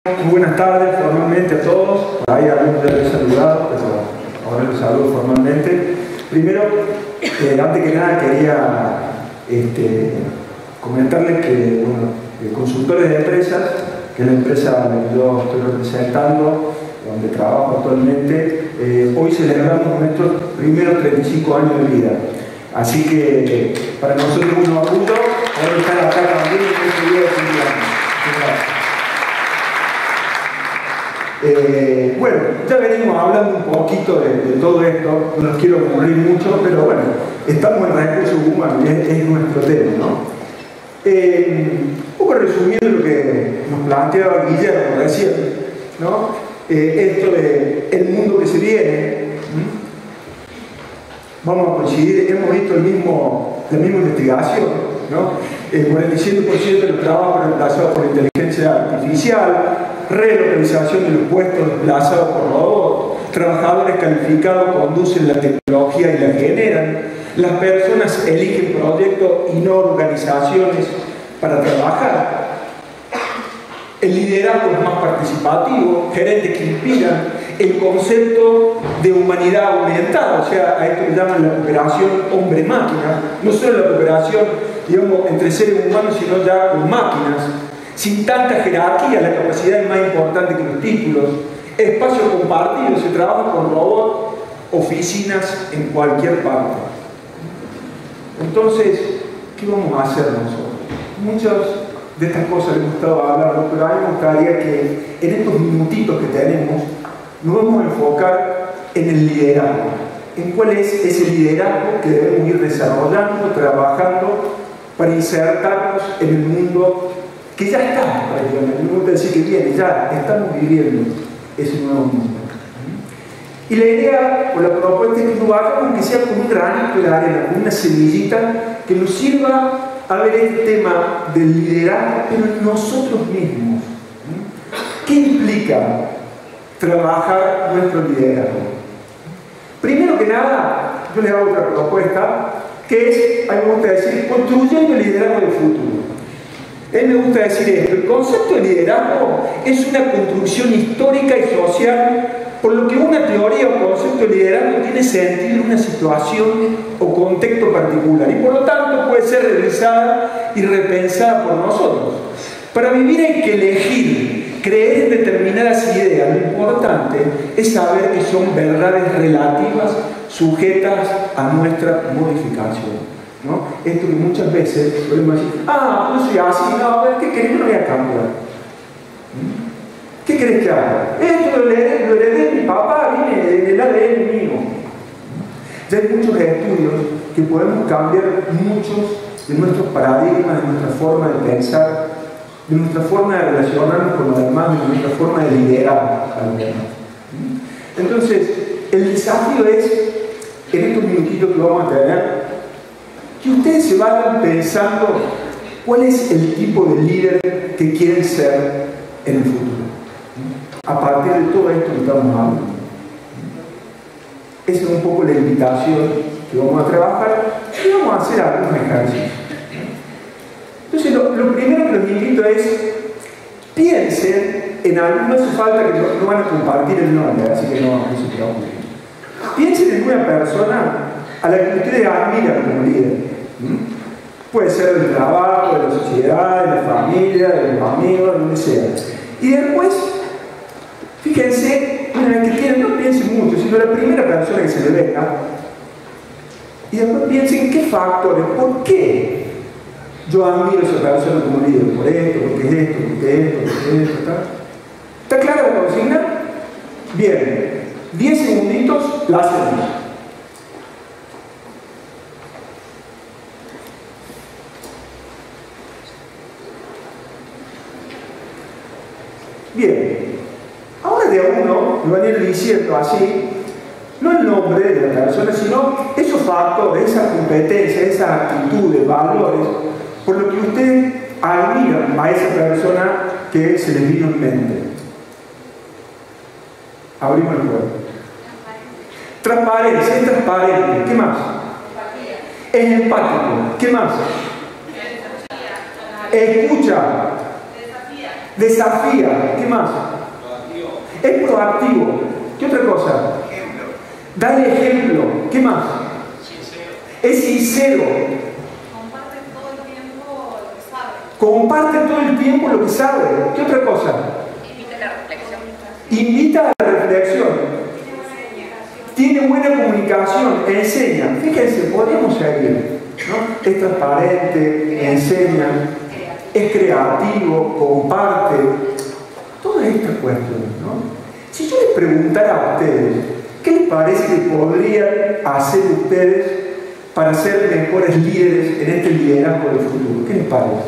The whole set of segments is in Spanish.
Muy buenas tardes formalmente a todos. Por ahí algunos ya les he saludado, pero ahora les saludo formalmente. Primero, antes que nada quería comentarles que Consultores de Empresas, que es la empresa que yo estoy representando, donde trabajo actualmente, hoy celebramos nuestros primeros 35 años de vida. Así que para nosotros es un orgullo poder estar acá también en este día de cumpleaños. Bueno, ya venimos hablando un poquito de todo esto, no los quiero aburrir mucho, pero bueno, estamos en recursos humanos y es nuestro tema, ¿no? Un poco resumiendo lo que nos planteaba Guillermo recién, ¿no? Esto de el mundo que se viene, vamos a coincidir, hemos visto la misma investigación, ¿no? El 47% de los trabajos reemplazados por inteligencia artificial, relocalización de los puestos desplazados por robots, trabajadores calificados conducen la tecnología y la generan, las personas eligen proyectos y no organizaciones para trabajar, el liderazgo es más participativo, gerentes que inspiran, el concepto de humanidad aumentada, o sea, a esto le llaman la cooperación hombre-máquina, no solo la cooperación, digamos, entre seres humanos, sino ya con máquinas, sin tanta jerarquía, la capacidad es más importante que los títulos, espacio compartido, se trabaja con robots, oficinas en cualquier parte. Entonces, ¿qué vamos a hacer nosotros? Muchas de estas cosas les gustaba hablar, pero a mí me gustaría que en estos minutitos que tenemos nos vamos a enfocar en el liderazgo, en cuál es ese liderazgo que debemos ir desarrollando, trabajando para insertarnos en el mundo que ya está, prácticamente. No me gusta decir que viene, ya estamos viviendo ese nuevo mundo. Y la idea o la propuesta es que lo hagamos que sea como un granito de arena, como una semillita que nos sirva a ver el tema del liderazgo, pero en nosotros mismos. ¿Qué implica trabajar nuestro liderazgo? Primero que nada, yo les hago otra propuesta, que es, a mí me gusta decir, construyendo el liderazgo del futuro. A mí me gusta decir esto, el concepto de liderazgo es una construcción histórica y social, por lo que una teoría o concepto de liderazgo tiene sentido en una situación o contexto particular, y por lo tanto puede ser revisada y repensada por nosotros. Para vivir hay que elegir, creer en determinadas ideas. Lo importante es saber que son verdades relativas sujetas a nuestra modificación, ¿no? Esto que muchas veces podemos decir, yo soy así, no, ¿qué querés? No voy a cambiar. ¿Qué querés que haga? Esto lo heredé de mi papá, viene del ADN mío. Ya hay muchos estudios que podemos cambiar muchos de nuestros paradigmas, de nuestra forma de pensar, de nuestra forma de relacionarnos con los demás, de nuestra forma de liderar a los demás. Entonces, el desafío es, en estos minutitos que vamos a tener, que ustedes se vayan pensando cuál es el tipo de líder que quieren ser en el futuro, a partir de todo esto que estamos hablando. Esa es un poco la invitación que vamos a trabajar y vamos a hacer algunos ejercicios. Entonces, lo primero que los invito es, piensen en algo, no hace falta que no van a compartir el nombre, así que no se preocupen. Piensen en una persona a la que ustedes admiran como líder. Puede ser del trabajo, de la sociedad, de la familia, de los amigos, de donde sea. Y después, fíjense, una vez que tienen, no piensen mucho, sino la primera persona que se le venga, y después piensen qué factores, por qué yo admiro a esa persona como líder, por esto, porque es esto, porque esto, porque esto, ¿está? ¿Está clara la consigna? Bien, 10 segunditos, la hacemos. Bien, ahora de a uno me van a ir diciendo así, no el nombre de la persona, sino esos factores, esas competencias, esas actitudes, valores, por lo que ustedes admiran a esa persona que se les vino en mente. Abrimos el juego. Transparencia, es transparente. ¿Qué más? Es empático. ¿Qué más? Escucha. Desafía. ¿Qué más? Es proactivo. ¿Qué otra cosa? Da el ejemplo. ¿Qué más? Es sincero. Comparte todo el tiempo lo que sabe. Comparte todo el tiempo lo que sabe. ¿Qué otra cosa? Invita a la reflexión. Invita a la reflexión. Tiene buena comunicación. Enseña. Fíjense, podemos seguir, ¿no? Es transparente, enseña, es creativo, comparte. Todas estas cuestiones, ¿no? Si yo les preguntara a ustedes, ¿qué les parece que podrían hacer ustedes para ser mejores líderes en este liderazgo del futuro? ¿Qué les parece?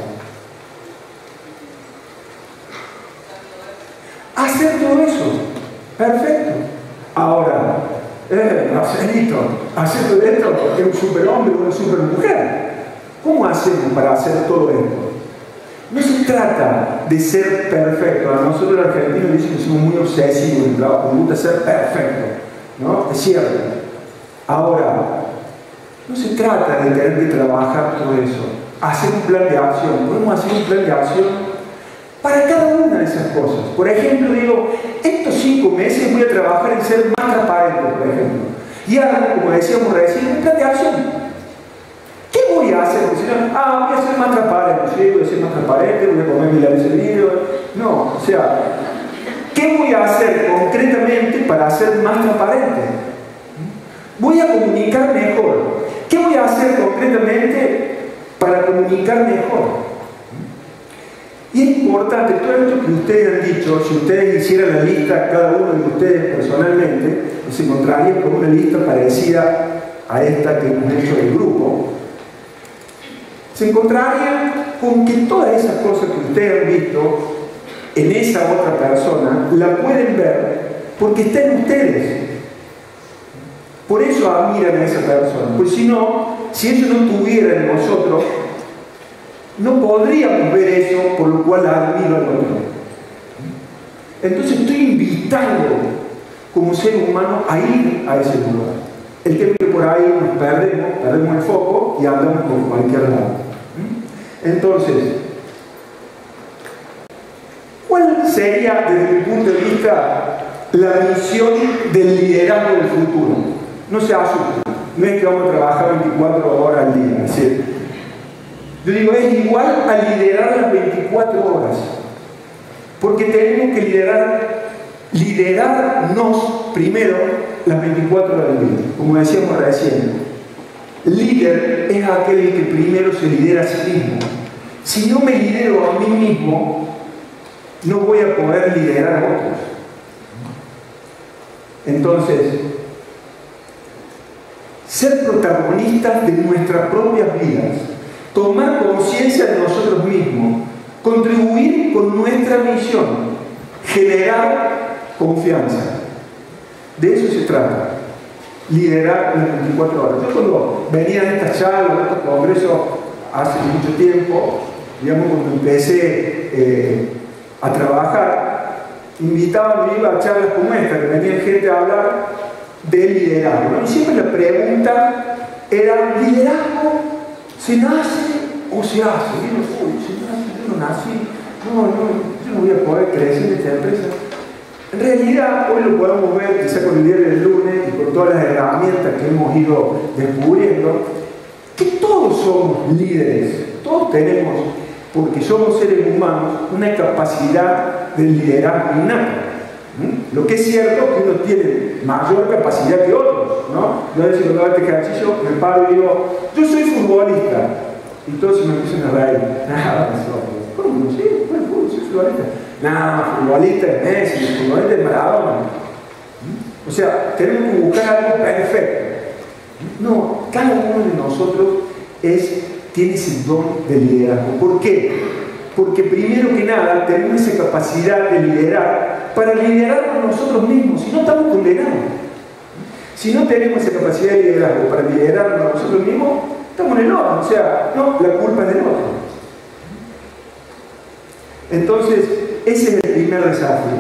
Hacer todo eso. Perfecto. Ahora, Marcelito, hacer todo esto es un superhombre o una supermujer. ¿Cómo hacemos para hacer todo esto? No se trata de ser perfecto. A nosotros los argentinos dicen que somos muy obsesivos, nos gusta ser perfecto, ¿no? Es cierto. Ahora, no se trata de tener que trabajar todo eso. Hacer un plan de acción. Podemos hacer un plan de acción para cada una de esas cosas. Por ejemplo, digo, estos 5 meses voy a trabajar en ser más transparente, por ejemplo. Y ahora, como decíamos recién, un plan de acción. ¿Qué voy a hacer? Porque si no, voy a ser más transparente. Sí, voy a ser más transparente, voy a comer milanes seguidos. No, o sea, ¿qué voy a hacer concretamente para ser más transparente? Voy a comunicar mejor. ¿Qué voy a hacer concretamente para comunicar mejor? Y es importante, todo esto que ustedes han dicho, si ustedes hicieran la lista, cada uno de ustedes personalmente, se encontrarían con una lista parecida a esta que hemos hecho del grupo. Se encontrarían con que todas esas cosas que ustedes han visto en esa otra persona, la pueden ver porque está en ustedes. Por eso admiran a esa persona. Pues si no, si eso no estuviera en nosotros, no podríamos ver eso por lo cual admiro al otro. Entonces estoy invitando como ser humano a ir a ese lugar. El tema es que por ahí nos perdemos el foco y andamos por cualquier lado. Entonces, ¿cuál sería desde mi punto de vista la misión del liderazgo del futuro? No se asusten, no es que vamos a trabajar 24 horas al día, ¿sí? Yo digo, es igual a liderar las 24 horas, porque tenemos que liderarnos primero las 24 horas del día, como decíamos recién. Líder es aquel que primero se lidera a sí mismo. Si no me lidero a mí mismo, no voy a poder liderar a otros. Entonces, ser protagonistas de nuestras propias vidas, tomar conciencia de nosotros mismos, contribuir con nuestra misión, generar confianza. De eso se trata. Liderar las 24 horas. Yo cuando venía a estas charlas, a estos congresos, hace mucho tiempo, digamos, cuando empecé a trabajar, invitaban, me iba a charlas como esta, que venía gente a hablar de liderazgo, ¿no? Y siempre la pregunta era, ¿liderazgo se nace o se hace? Y yo, yo no nací, yo no voy a poder crecer en esta empresa. En realidad, hoy lo podemos ver, quizá con el día del lunes y con todas las herramientas que hemos ido descubriendo, que todos somos líderes, todos tenemos, porque somos seres humanos, una capacidad de liderazgo innata. Lo que es cierto es que uno tiene mayor capacidad que otros, ¿no? Yo a veces cuando hago este ejercicio me paro y digo, yo soy futbolista, y todos me empiezan a reír. Nada, ¿cómo no? Sí, bueno, soy futbolista. Nada, futbolista es Messi, futbolista es Maradona. O sea, tenemos que buscar algo perfecto. No, cada uno de nosotros tiene ese don de liderazgo. ¿Por qué? Porque primero que nada tenemos esa capacidad de liderar para liderarnos nosotros mismos, si no estamos condenados. Si no tenemos esa capacidad de liderazgo para liderarnos nosotros mismos, estamos en el horno. O sea, no, la culpa es del otro. Entonces, ese es el primer desafío,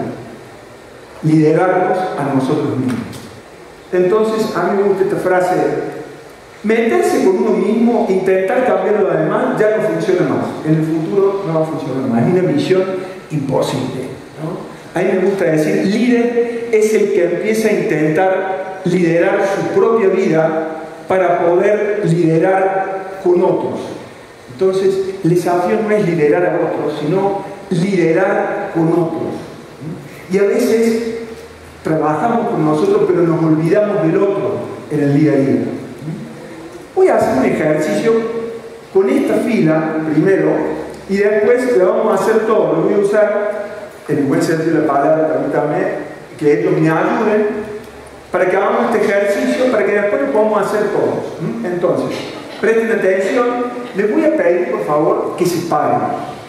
liderarnos a nosotros mismos. Entonces, a mí me gusta esta frase Meterse con uno mismo, intentar cambiar lo demás, ya no funciona más. En el futuro no va a funcionar más. Es una misión imposible, ¿no? A mí me gusta decir, líder es el que empieza a intentar liderar su propia vida para poder liderar con otros. Entonces, el desafío no es liderar a otros, sino liderar con otros. Y a veces trabajamos con nosotros, pero nos olvidamos del otro en el día a día. Voy a hacer un ejercicio con esta fila primero y después lo vamos a hacer todo. Lo voy a usar en el buen sentido de la palabra, permítanme, que ellos me ayuden para que hagamos este ejercicio, para que después lo podamos hacer todos. Entonces, presten atención. Les voy a pedir, por favor, que se paren.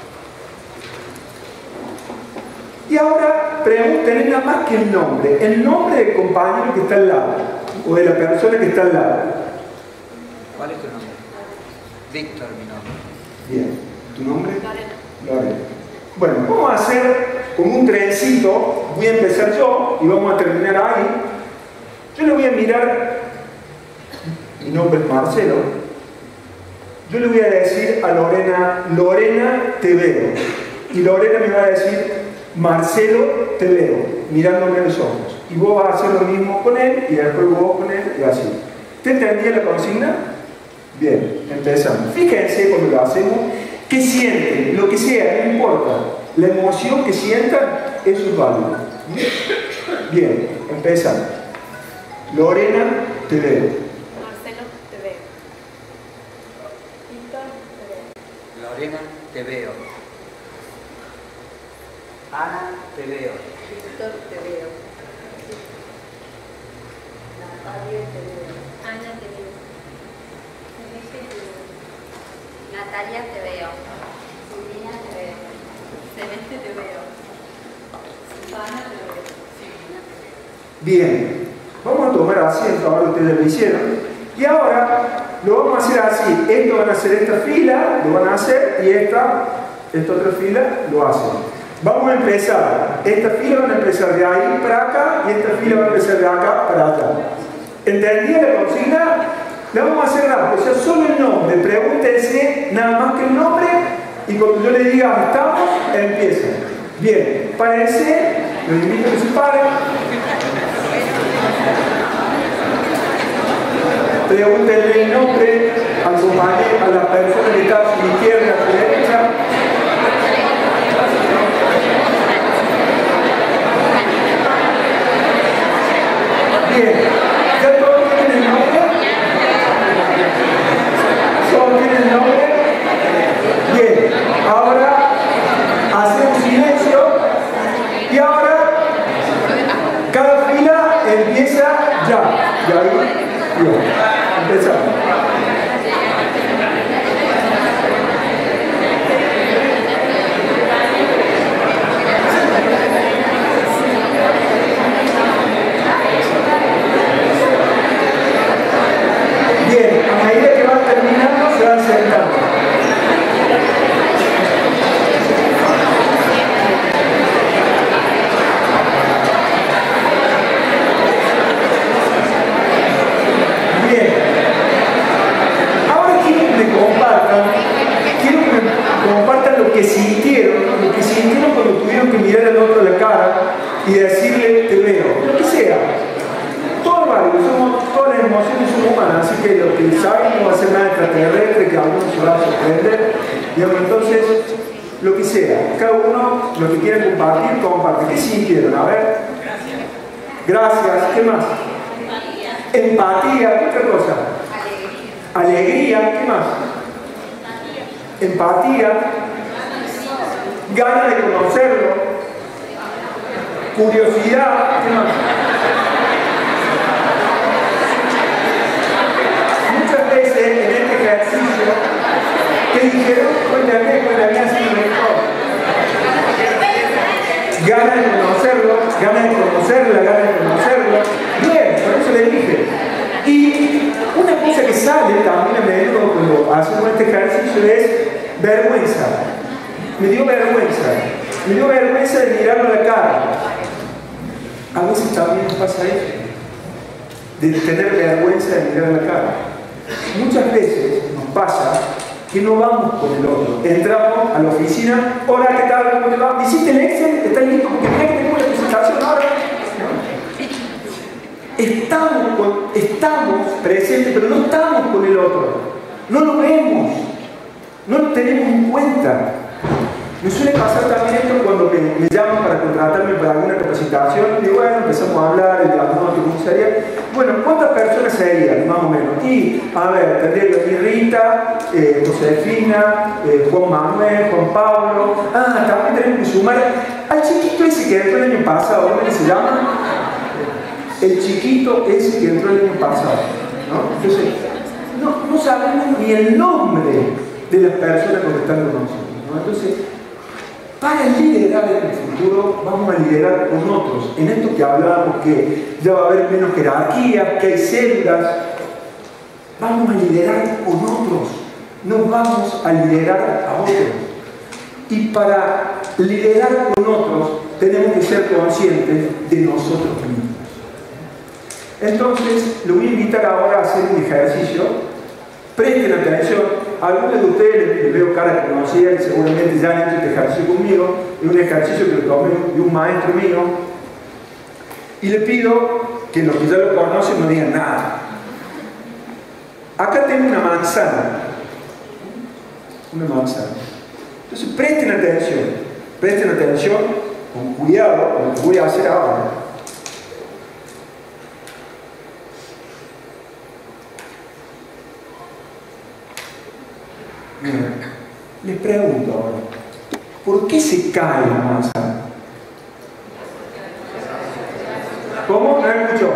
Y ahora pregunten nada más que el nombre del compañero que está al lado, o de la persona que está al lado. ¿Cuál es tu nombre? Víctor, mi nombre. Bien. ¿Tu nombre? Lorena. Bueno, vamos a hacer como un trencito. Voy a empezar yo y vamos a terminar ahí. Yo le voy a mirar. Mi nombre es Marcelo. Yo le voy a decir a Lorena, Lorena, te veo. Y Lorena me va a decir, Marcelo, te veo, mirándome a los ojos. Y vos vas a hacer lo mismo con él y después vos con él y así. ¿Te entendí la consigna? Bien, empezamos. Fíjense cuando lo hacemos, ¿qué sienten? Lo que sea, no importa. La emoción que sientan, eso es válido. Bien, empezamos. Lorena, te veo. Marcelo, te veo. Víctor, te veo. Lorena, te veo. Ana, te veo. Víctor, te veo. Natalia, te veo. Ana, te veo. Celeste, te veo. Natalia, te veo. Silvina, te veo. Celeste, te veo. Susana, te veo. Silvina, te veo. Bien, vamos a tomar asiento, ahora ustedes lo hicieron. Y ahora lo vamos a hacer así. Esto van a hacer esta fila, lo van a hacer, y esta otra fila lo hacen. Vamos a empezar. Esta fila van a empezar de ahí para acá y esta fila va a empezar de acá para acá. ¿Entendían la consigna? La vamos a hacer rápido, o sea, solo el nombre. Pregúntense nada más que el nombre y cuando yo le diga estamos, empiezan. Bien, párense, los invito a que se paren. Pregúntenle el nombre al compañero, a la persona que está a su izquierda, a su derecha. Bien, ¿ya todos tienen el nombre? ¿Todos tienen el nombre? Bien, ahora hacemos silencio y ahora cada fila empieza ya. ¿Ya ahí? Bien, empezamos. Bien, a medida que van terminando se van sentando. Bien. Ahora quiero que me compartan lo que sintieron cuando tuvieron que mirar al otro a la cara y decirle te veo, lo que sea. Todo válido, todas las emociones son humanas, así que lo que saben no va a ser nada extraterrestre, que a algunos se va a sorprender. Digamos, entonces, lo que sea, cada uno lo que quiera compartir, comparte. ¿Qué sintieron? A ver. Gracias. ¿Qué más? Empatía. ¿Qué otra cosa? Alegría. ¿Qué más? Empatía. Ganas de conocerlo. Curiosidad. ¿Qué más? Muchas veces en este ejercicio, ¿qué dijeron? Cuéntame así mejor. Ganas de conocerlo, ganas de conocerlo. Bien, por eso le dije. Y una cosa que sale también a menudo cuando hacemos este ejercicio es vergüenza. Me dio vergüenza de mirarlo a la cara. A veces también nos pasa eso, de tener vergüenza de mirar a la cara. muchas veces nos pasa que no vamos con el otro. Entramos a la oficina, hola, ¿qué tal? ¿Cómo te va? ¿Hiciste el Excel? ¿Estás listo? Porque tenés que tener una presentación ahora. Estamos presentes, pero no estamos con el otro. No lo vemos. No lo tenemos en cuenta. Me suele pasar también esto cuando me llaman para contratarme para alguna capacitación. Y bueno, empezamos a hablar, el diagnóstico, ¿cómo sería? Bueno, ¿cuántas personas serían? Más o menos. Y, a ver, tendría que ir Rita, Josefina, Juan Manuel, Juan Pablo. Ah, también tenemos que sumar al chiquito ese que entró el año pasado. ¿Cómo se llama? El chiquito ese que entró el año pasado. ¿No? Entonces, no sabemos ni el nombre de las personas que están con nosotros, ¿no? Entonces, para liderar en el futuro, vamos a liderar con otros. En esto que hablábamos, que ya va a haber menos jerarquía, que hay células, vamos a liderar con otros. No vamos a liderar a otros. Y para liderar con otros, tenemos que ser conscientes de nosotros mismos. Entonces, lo voy a invitar ahora a hacer un ejercicio. Presten atención. Algunos de ustedes les veo cara conocida y seguramente ya han hecho este ejercicio conmigo. Es un ejercicio que lo tomé de un maestro mío. Y le pido que los que ya lo conocen no digan nada. Acá tengo una manzana. Una manzana. Entonces presten atención con cuidado con lo que voy a hacer ahora. Les pregunto ahora, ¿por qué se cae la manzana? ¿Cómo? No escucho.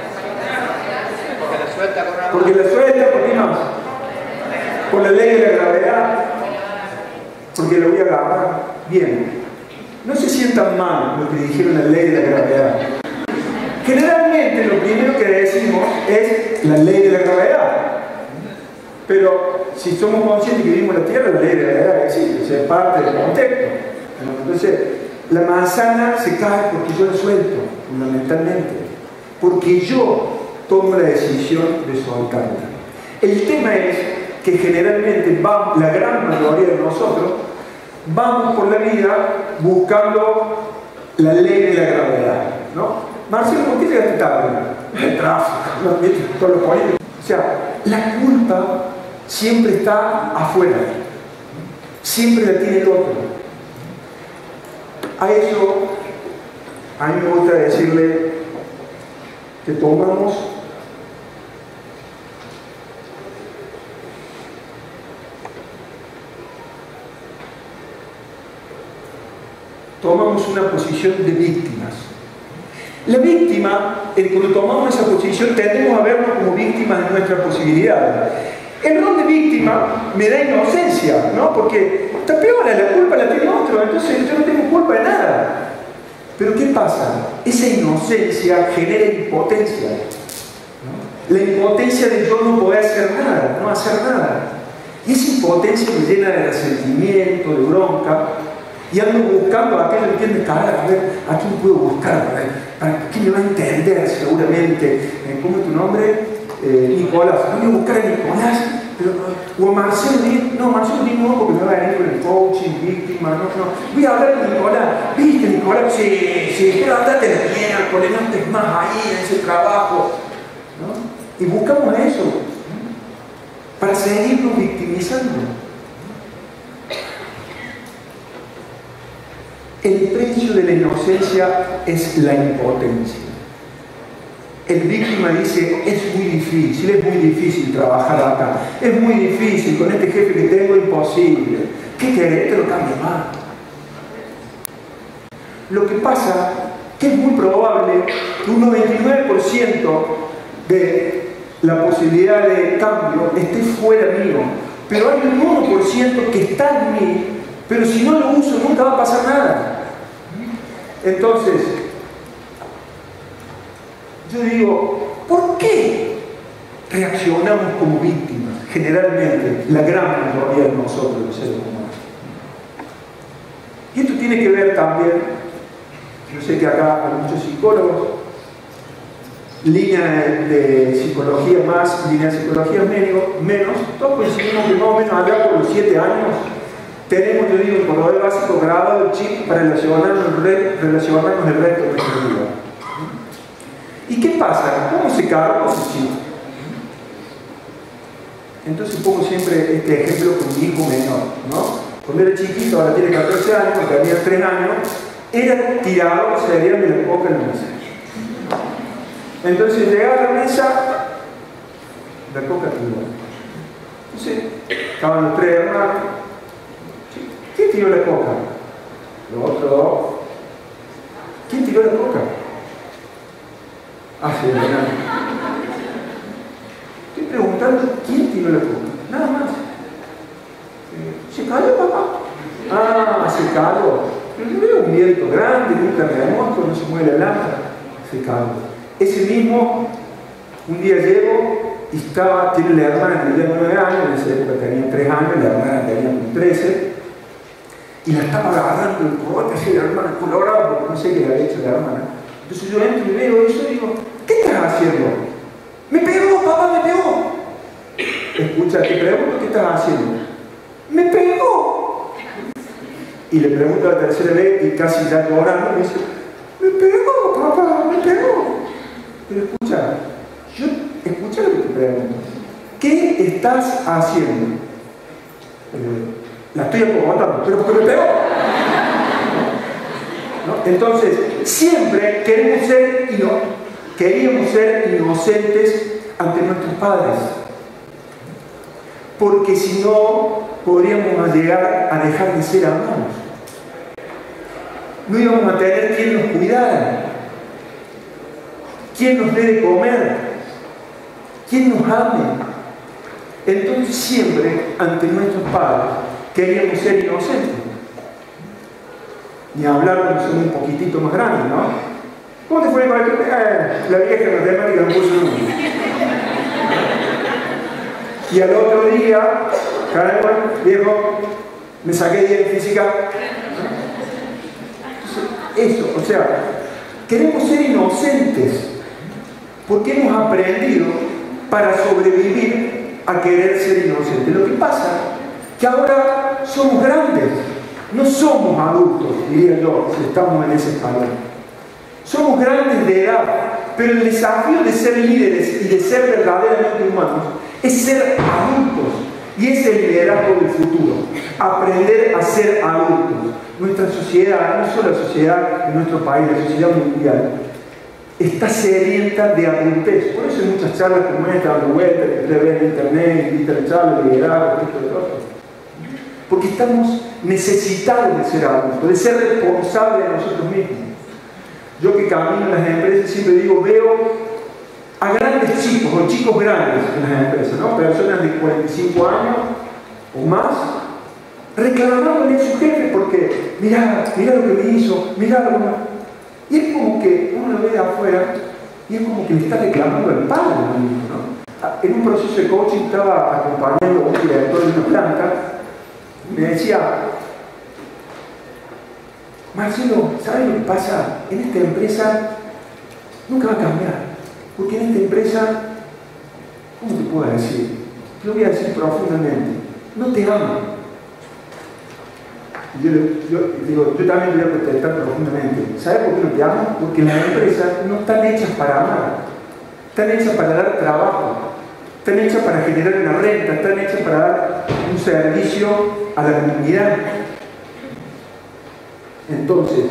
Porque la suelta, ¿por qué más? Por la ley de la gravedad. Porque lo voy a agarrar. Bien. No se sientan mal lo que dijeron la ley de la gravedad. Generalmente lo primero que decimos es la ley de la gravedad. Pero si somos conscientes que vivimos en la Tierra, la ley de la gravedad existe, o sea, es parte del contexto. Entonces, la manzana se cae porque yo la suelto, fundamentalmente. Porque yo tomo la decisión de soltarla. El tema es que generalmente la gran mayoría de nosotros vamos por la vida buscando la ley de la gravedad, ¿no? Marcelo, ¿por qué llegaste tarde? El tráfico, ¿no? Con los políticos. O sea, la culpa siempre está afuera, siempre la tiene el otro. A eso, a mí me gusta decirle que tomamos una posición de víctimas. La víctima, cuando tomamos esa posición, tendemos a vernos como víctimas de nuestras posibilidades. El rol de víctima me da inocencia, ¿no? Porque está peor, la culpa la tiene otro, entonces yo no tengo culpa de nada. Pero ¿qué pasa? Esa inocencia genera impotencia, ¿no? La impotencia de yo no poder hacer nada, no hacer nada. Y esa impotencia me llena de resentimiento, de bronca, y ando buscando a aquel que entiende, cara, a ver, ¿a quién puedo buscar? ¿Para quién me va a entender seguramente? ¿Cómo es tu nombre? Nicolás. Voy a buscar a Nicolás, o a Marcelo. No, Marcelo no, porque me va a venir con el coaching, víctima, no. Voy a hablar con Nicolás. ¿Viste, Nicolás? Sí, pero andate de miércoles, no estés más ahí en ese trabajo, ¿no? Y buscamos eso, ¿no? Para seguirnos victimizando. El precio de la inocencia es la impotencia. El víctima dice, es muy difícil trabajar acá, es muy difícil, con este jefe que tengo, imposible. ¿Qué querés? Te lo cambio más. Lo que pasa que es muy probable que un 99% de la posibilidad de cambio esté fuera mío, pero hay un 1% que está en mí, pero si no lo uso nunca va a pasar nada. Entonces, yo digo, ¿por qué reaccionamos como víctimas? Generalmente, la gran mayoría de nosotros, los seres humanos. Y esto tiene que ver también, yo sé que acá hay muchos psicólogos, línea de psicología más, línea de psicología menos, todos coincidimos que más o menos allá por los 7 años tenemos, yo digo, por lo básico grabado el chip para relacionarnos el resto de nuestra vida. ¿Y qué pasa? ¿Cómo se carga ese chip? Entonces pongo siempre este ejemplo con mi hijo menor, ¿no? Cuando era chiquito, ahora tiene 14 años, tenía 3 años, era tirado cereal de la coca en la mesa. Entonces llegaba a la mesa, la coca tiró. Entonces, estaban los 3 hermanos. ¿Quién tiró la coca? Los otros 2. ¿Quién tiró la coca? Ah, sí, ¿verdad? Estoy preguntando quién tiró la coca. Nada más. ¿Se cayó, papá? Ah, se cayó. Pero yo veo un viento grande, un terremoto, no se mueve la lámpara. Se cayó. Ese mismo, un día llego y tiene la hermana que tenía 9 años, en esa época tenía 3 años, la hermana tenía 13, y la estaba agarrando el cogote así, la hermana colorada, porque no sé qué le había hecho la hermana. Entonces yo entro y veo eso y digo, ¿qué estás haciendo? ¡Me pegó, papá, me pegó! Escucha, te pregunto, ¿qué estás haciendo? ¡Me pegó! Y le pregunto la tercera vez y casi ya llorando, me dice, ¡me pegó, papá, me pegó! Pero escucha lo que te pregunto. ¿Qué estás haciendo? La estoy acomodando, pero porque me pegó. ¿No? Entonces, siempre queríamos ser inocentes ante nuestros padres. Porque si no, podríamos llegar a dejar de ser amados. No íbamos a tener quien nos cuidara. ¿Quién nos dé de comer? ¿Quién nos ame? Entonces siempre, ante nuestros padres, queríamos ser inocentes. Ni hablar cuando somos un poquitito más grandes, ¿no? ¿Cómo te fue para que la vieja matemática no puso nunca? Y al otro día, caramba, viejo, me saqué 10 en física. Entonces, eso, o sea, queremos ser inocentes. Porque hemos aprendido para sobrevivir a querer ser inocentes. Lo que pasa es que ahora somos grandes, no somos adultos, diría yo, si estamos en ese escalón. Somos grandes de edad, pero el desafío de ser líderes y de ser verdaderamente humanos es ser adultos. Y es el liderazgo del futuro, aprender a ser adultos. Nuestra sociedad, no solo la sociedad de nuestro país, la sociedad mundial, está sedienta de adultez. Por eso hay muchas charlas como esta, dando vueltas, que ustedes ven en internet, Peter Charles, liderazgo, esto de otro. Porque estamos necesitados de ser adultos, de ser responsables de nosotros mismos. Yo que camino en las empresas siempre digo, veo a grandes chicos o chicos grandes en las empresas, ¿no? Personas de 45 años o más, reclamándole a su jefe porque, mirá lo que me hizo, mirá lo que... Y es como que uno lo ve de afuera y es como que le está reclamando al padre, ¿no? En un proceso de coaching estaba acompañando a un director de una planta y me decía, Marcelo, ¿sabes lo que pasa? En esta empresa nunca va a cambiar, porque en esta empresa, ¿cómo te puedo decir? Te lo voy a decir profundamente, no te aman. Yo también te voy a contestar profundamente. ¿Sabes por qué no te aman? Porque las empresas no están hechas para amar, están hechas para dar trabajo, están hechas para generar una renta, están hechas para dar un servicio a la comunidad. Entonces,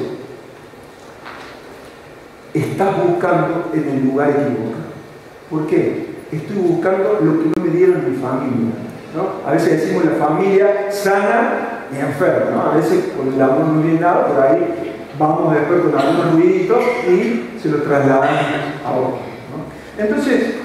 estás buscando en el lugar equivocado. ¿Por qué? Estoy buscando lo que no me dieron mi familia, ¿no? A veces decimos la familia sana y enferma, ¿no? A veces con el amor muy bien dado, por ahí vamos después con algunos ruiditos y se lo trasladamos a otro, ¿no? Entonces,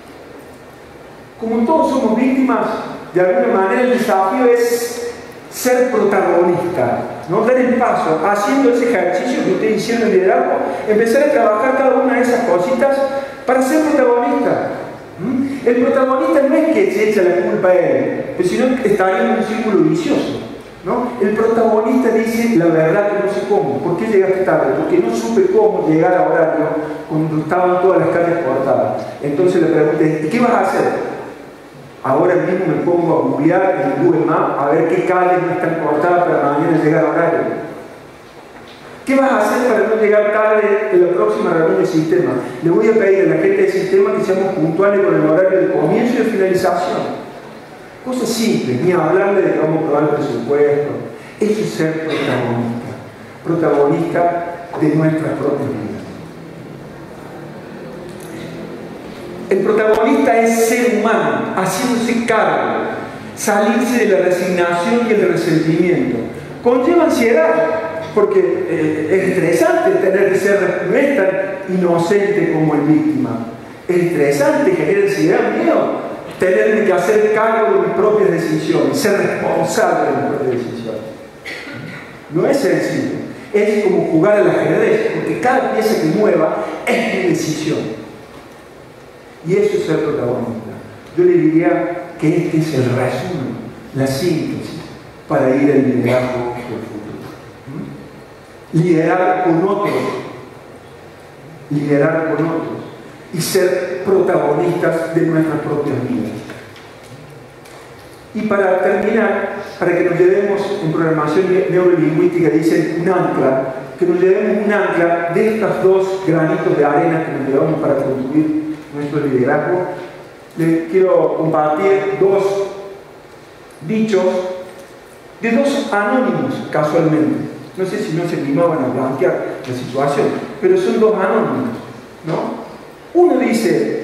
como todos somos víctimas, de alguna manera el desafío es ser protagonista, ¿no? Dar el paso, haciendo ese ejercicio que estoy diciendo en liderazgo, empezar a trabajar cada una de esas cositas para ser protagonista. El protagonista no es que se echa la culpa a él, pues si no estaría en un círculo vicioso. ¿no? El protagonista dice la verdad que no sé cómo. ¿Por qué llegaste tarde? Porque no supe cómo llegar a horario cuando estaban todas las calles cortadas. Entonces le pregunté, ¿y qué vas a hacer? Ahora mismo me pongo a googlear en Google Maps a ver qué calles no están cortadas para mañana llegar a horario. ¿Qué vas a hacer para no llegar tarde en la próxima reunión del sistema? Le voy a pedir a la gente del sistema que seamos puntuales con el horario de comienzo y de finalización. Cosas simples, ni hablarle de cómo probar el presupuesto. Eso es ser protagonista. Protagonista de nuestras propias vidas. El protagonista es ser humano, haciéndose cargo, salirse de la resignación y el resentimiento. Conlleva ansiedad, porque es estresante tener que ser, no es tan inocente como el víctima. Es estresante, genera ansiedad, miedo, tenerme que hacer cargo de mis propias decisiones, ser responsable de mis propias decisiones. No es sencillo, es como jugar al ajedrez, porque cada pieza que mueva es mi decisión. Y eso es ser protagonista. Yo le diría que este es el resumen, la síntesis, para ir al liderazgo del futuro. Liderar con otros, liderar con otros y ser protagonistas de nuestras propias vidas. Y para terminar, para que nos llevemos en programación neurolingüística, dicen un ancla, que nos llevemos un ancla de estos dos granitos de arena que nos llevamos para construir nuestro liderazgo. Les quiero compartir dos dichos de dos anónimos, casualmente. No sé si no se animaban a plantear la situación, pero son dos anónimos, ¿no? Uno dice: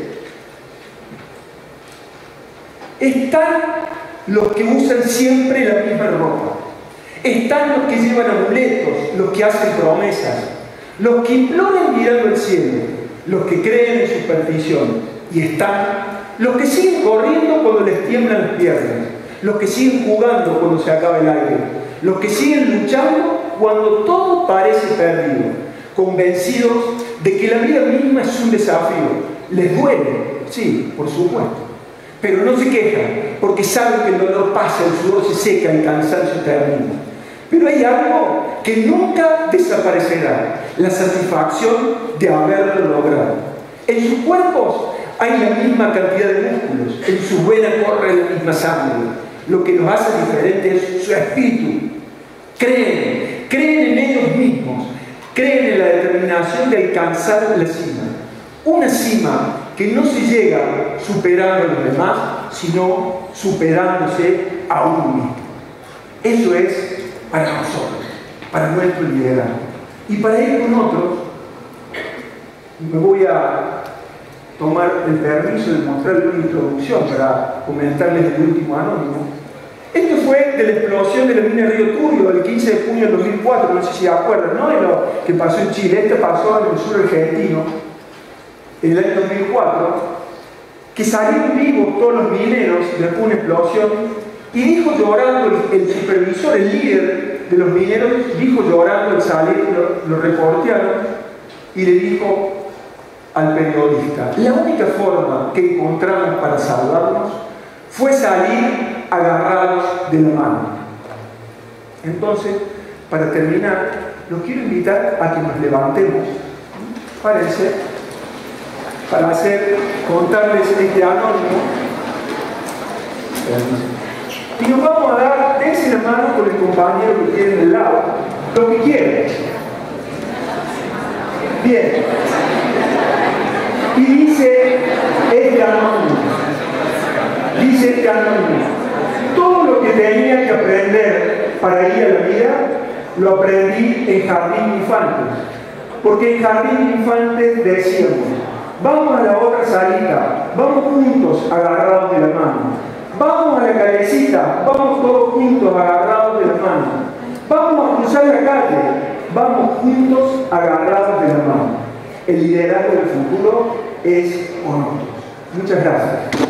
están los que usan siempre la misma ropa, están los que llevan amuletos, los que hacen promesas, los que imploran mirando al cielo, los que creen en superstición, y están los que siguen corriendo cuando les tiemblan las piernas, los que siguen jugando cuando se acaba el aire, los que siguen luchando cuando todo parece perdido, convencidos de que la vida misma es un desafío. Les duele, sí, por supuesto, pero no se quejan, porque saben que el dolor pasa, el sudor se seca, el cansancio termina. Pero hay algo que nunca desaparecerá: la satisfacción de haberlo logrado. En sus cuerpos hay la misma cantidad de músculos, en sus venas corre la misma sangre. Lo que los hace diferentes es su espíritu. Creen en ellos mismos, creen en la determinación de alcanzar la cima. Una cima que no se llega superando a los demás, sino superándose a uno mismo. Eso es para nosotros, para nuestro liderazgo. Y para ir con otros, me voy a tomar el permiso de mostrarles una introducción para comentarles el último anónimo. Esto fue de la explosión de la mina Río Turbio el 15 de junio del 2004, no sé si se acuerdan, no de lo que pasó en Chile. Esto pasó en el sur argentino en el año 2004, que salieron vivos todos los mineros después de una explosión, y dijo llorando el supervisor, el líder de los mineros, dijo llorando al salir, lo reportearon, y le dijo al periodista: la única forma que encontramos para salvarnos fue salir agarrados de la mano. Entonces, para terminar, los quiero invitar a que nos levantemos, parece, para contarles este anónimo. Y nos vamos a dar, dense la mano con el compañero que tienen al lado, lo que quieran. Bien. Y dice este anónimo, todo lo que tenía que aprender para ir a la vida, lo aprendí en Jardín de Infantes. Porque en Jardín de Infantes decíamos: vamos a la otra salita, vamos juntos agarrados de la mano. Vamos a la calecita, vamos todos juntos agarrados de la mano. Vamos a cruzar la calle, vamos juntos agarrados de la mano. El liderazgo del futuro es con otros. Muchas gracias.